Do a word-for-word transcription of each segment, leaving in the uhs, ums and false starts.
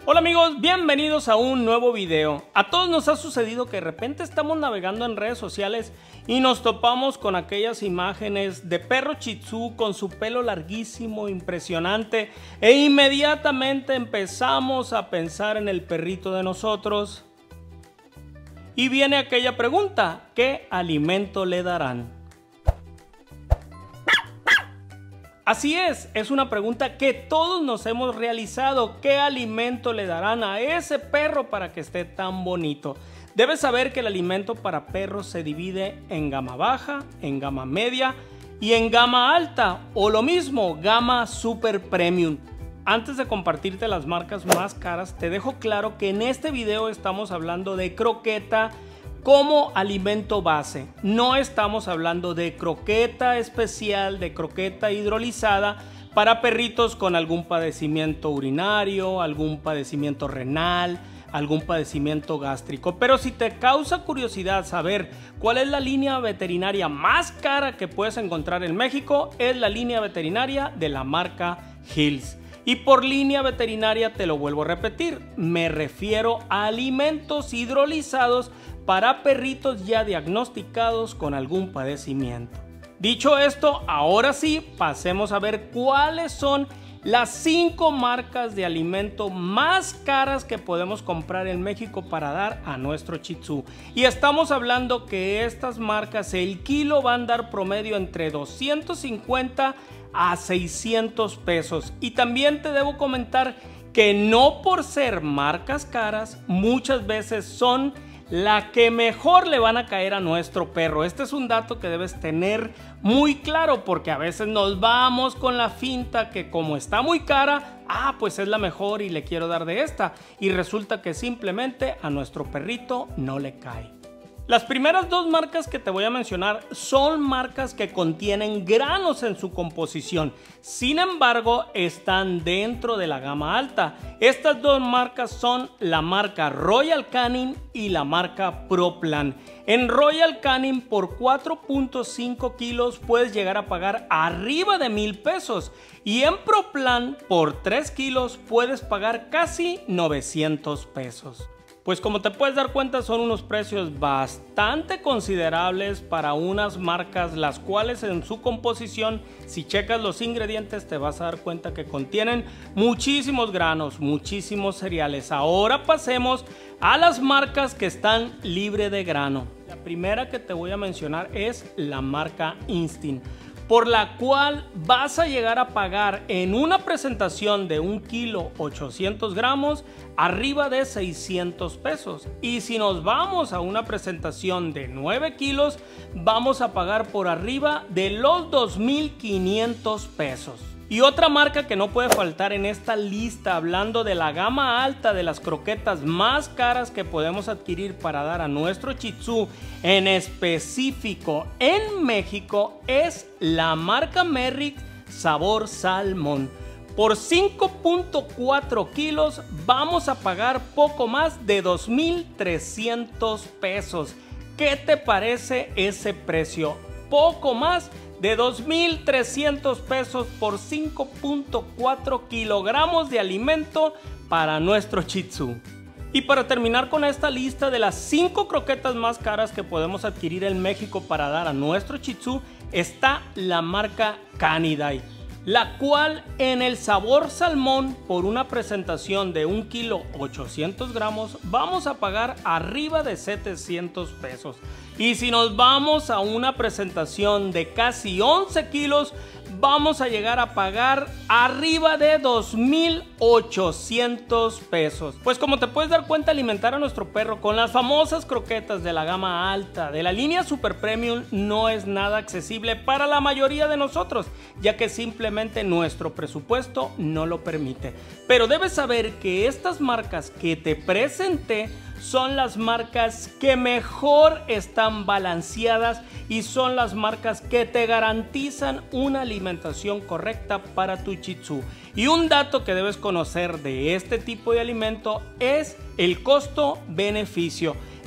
Hola amigos, bienvenidos a un nuevo video. A todos nos ha sucedido que de repente estamos navegando en redes sociales y nos topamos con aquellas imágenes de perro Shih Tzu con su pelo larguísimo, impresionante, e inmediatamente empezamos a pensar en el perrito de nosotros. Y viene aquella pregunta, ¿qué alimento le darán? Así es, es una pregunta que todos nos hemos realizado. ¿Qué alimento le darán a ese perro para que esté tan bonito? Debes saber que el alimento para perros se divide en gama baja, en gama media y en gama alta, o lo mismo, gama super premium. Antes de compartirte las marcas más caras, te dejo claro que en este video estamos hablando de croqueta como alimento base. No estamos hablando de croqueta especial, de croqueta hidrolizada para perritos con algún padecimiento urinario, algún padecimiento renal, algún padecimiento gástrico. Pero si te causa curiosidad saber cuál es la línea veterinaria más cara que puedes encontrar en México, es la línea veterinaria de la marca Hill's. Y por línea veterinaria te lo vuelvo a repetir, me refiero a alimentos hidrolizados para perritos ya diagnosticados con algún padecimiento. Dicho esto, ahora sí, pasemos a ver cuáles son las cinco marcas de alimento más caras que podemos comprar en México para dar a nuestro Shih Tzu. Y estamos hablando que estas marcas, el kilo va a andar promedio entre doscientos cincuenta a seiscientos pesos. Y también te debo comentar que no por ser marcas caras, muchas veces son la que mejor le van a caer a nuestro perro. Este es un dato que debes tener muy claro, porque a veces nos vamos con la finta que como está muy cara, ah, pues es la mejor y le quiero dar de esta, y resulta que simplemente a nuestro perrito no le cae. Las primeras dos marcas que te voy a mencionar son marcas que contienen granos en su composición, sin embargo están dentro de la gama alta. Estas dos marcas son la marca Royal Canin y la marca Pro Plan. En Royal Canin por cuatro punto cinco kilos puedes llegar a pagar arriba de mil pesos, y en Pro Plan por tres kilos puedes pagar casi novecientos pesos. Pues como te puedes dar cuenta, son unos precios bastante considerables para unas marcas las cuales en su composición, si checas los ingredientes, te vas a dar cuenta que contienen muchísimos granos, muchísimos cereales. Ahora pasemos a las marcas que están libre de grano. La primera que te voy a mencionar es la marca Instinct, por la cual vas a llegar a pagar en una presentación de un kilo ochocientos gramos arriba de seiscientos pesos, y si nos vamos a una presentación de nueve kilos vamos a pagar por arriba de los dos mil quinientos pesos. Y otra marca que no puede faltar en esta lista, hablando de la gama alta de las croquetas más caras que podemos adquirir para dar a nuestro Shih Tzu, en específico en México, es la marca Merrick sabor salmón. Por cinco punto cuatro kilos vamos a pagar poco más de dos mil trescientos pesos. ¿Qué te parece ese precio? Poco más de dos mil trescientos pesos por cinco punto cuatro kilogramos de alimento para nuestro Shih Tzu. Y para terminar con esta lista de las cinco croquetas más caras que podemos adquirir en México para dar a nuestro Shih Tzu, está la marca Canidae, la cual en el sabor salmón por una presentación de un kilo ochocientos gramos vamos a pagar arriba de setecientos pesos. Y si nos vamos a una presentación de casi once kilos, vamos a llegar a pagar arriba de dos mil ochocientos pesos. Pues como te puedes dar cuenta, alimentar a nuestro perro con las famosas croquetas de la gama alta, de la línea Super Premium, no es nada accesible para la mayoría de nosotros, ya que simplemente nuestro presupuesto no lo permite. Pero debes saber que estas marcas que te presenté son las marcas que mejor están balanceadas y son las marcas que te garantizan una alimentación correcta para tu Shih Tzu. Y un dato que debes conocer de este tipo de alimento es el costo-beneficio.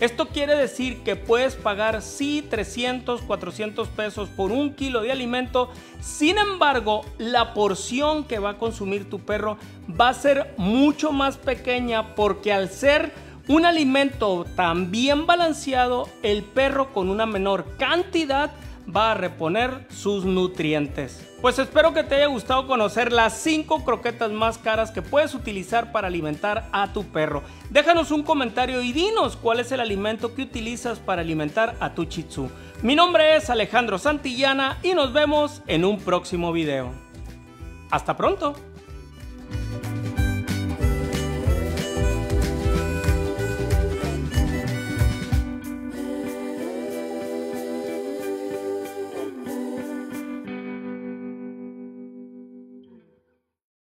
Esto quiere decir que puedes pagar sí trescientos, cuatrocientos pesos por un kilo de alimento. Sin embargo, la porción que va a consumir tu perro va a ser mucho más pequeña, porque al ser un alimento tan bien balanceado, el perro con una menor cantidad va a reponer sus nutrientes. Pues espero que te haya gustado conocer las cinco croquetas más caras que puedes utilizar para alimentar a tu perro. Déjanos un comentario y dinos cuál es el alimento que utilizas para alimentar a tu Shih Tzu. Mi nombre es Alejandro Santillana y nos vemos en un próximo video. ¡Hasta pronto!